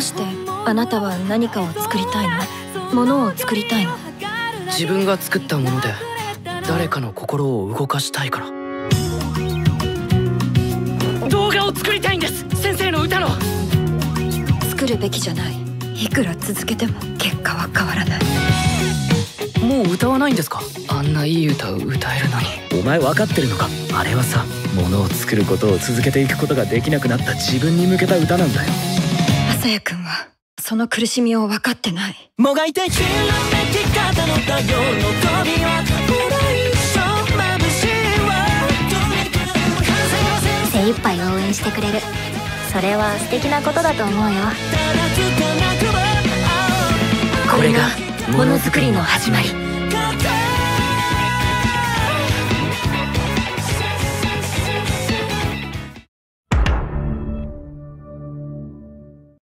してあなたは何かを作りたいの？ものを作りたいの？ 自分が作ったもので誰かの心を動かしたいから。動画を作りたいんです、先生の歌の。 作るべきじゃない。いくら続けても結果は変わらない。 もう歌わないんですか？あんないい歌を歌えるのに。 お前分かってるのか？あれはさ、ものを作ることを続けていくことができなくなった自分に向けた歌なんだよ。 朝也くんはその苦しみを分かってない。 もがいてひらめき方の太陽の扉、 精一杯応援してくれる。それは素敵なことだと思うよ。 これがものづくりの始まり。